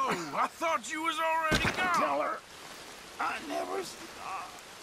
I thought you was already gone. Tell her I never stopped.